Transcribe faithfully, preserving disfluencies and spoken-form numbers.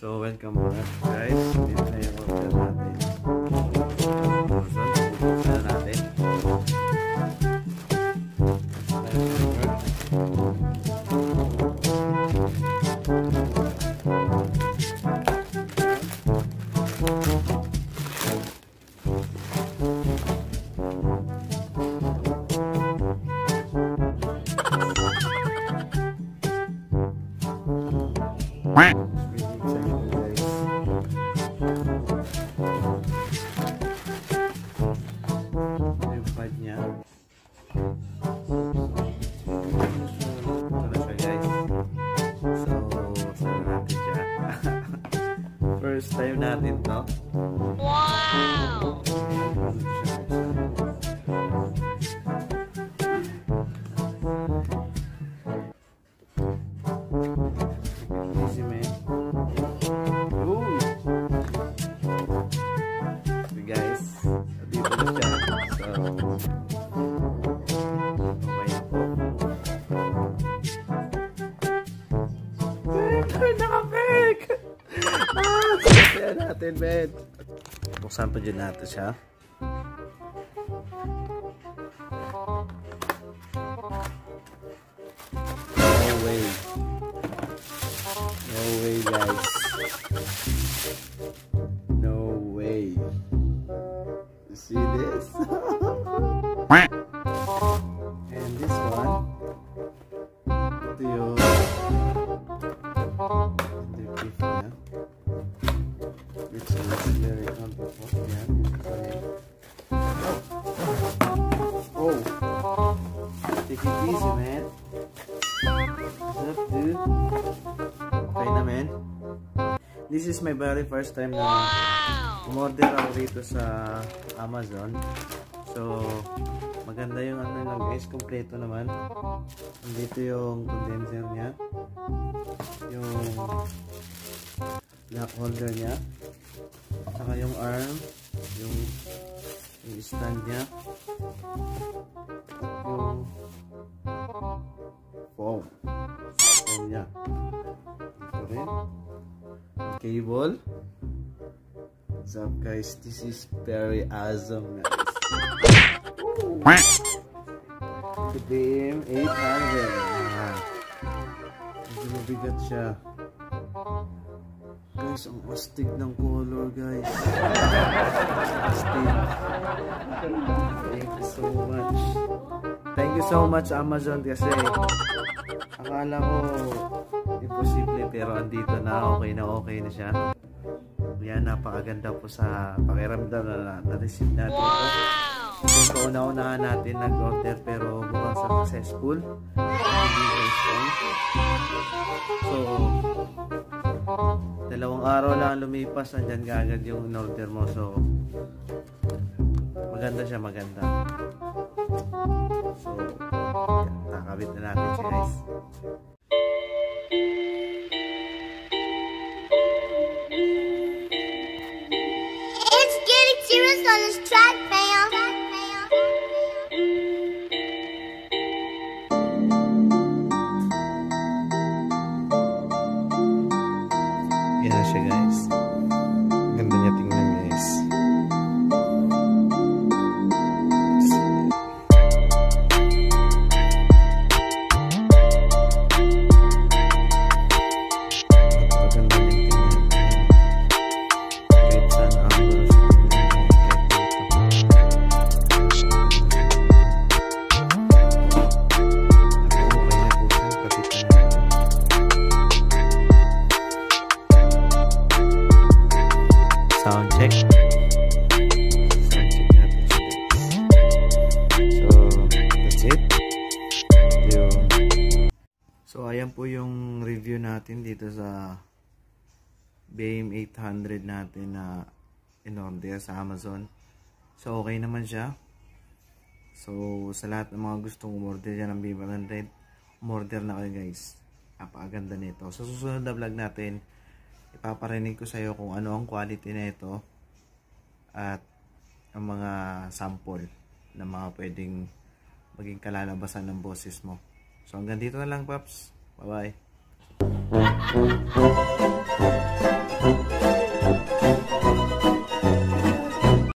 So, welcome back guys. Dito na yung order natin. So, pupunta na natin. First time natin to. Wow! Easy man. Ooh! So guys, dito na siya. So, okay na. Naka-fake! Ah! Kaya natin, Ben. Buksan pa dyan natin siya. No way. No way, guys. No way. You see this? And this one. Ito yung which is very comfortable. Yeah. Oh, take it easy, man. What's up, dude? Okay na, man. This is my very first time na umorder ako dito sa Amazon. So, maganda yung ano lang guys, kompleto naman. Dito yung condenser niya, yung lock holder niya, saka yung arm, yung, yung stand niya, at yung foam foam niya. Ito rin cable. What's up guys, this is very awesome guys. The B M eight hundred. Ah, medyo mabigat siya guys. Ang astig ng color guys. Astig. Thank you so much. Thank you so much Amazon, kasi akala ko imposible pero andito na. Okay na okay na siya. Yan, napakaganda po sa pakiramdam na na-receive natin ito. Yung kauna-unahan natin nag-order pero mukhang successful. So, dalawang araw lang lumipas, andyan agad yung in-order mo. So, maganda siya, maganda. So, nakakabit na natin siya guys. It's getting serious on this track, fam. Yan na siya guys. Ganda niya tingnan guys. Napakaganda niya tingnan. Kahit saan angulo siya tingnan. Sound check. Sound check natin siya guys. So, that's it. Yung... So, ayan po yung review natin dito sa B M eight hundred natin na in-order sa Amazon. So, okay naman siya. So, sa lahat ng mga gustong umorder dyan ng B M eight hundred, umorder na kayo guys. Napakaganda nito. So, susunod na vlog natin, ipaparinig ko sa iyo kung ano ang quality na ito at ang mga sample na mga pwedeng maging kalalabasan ng boses mo. So hanggang dito na lang, Paps. Bye bye.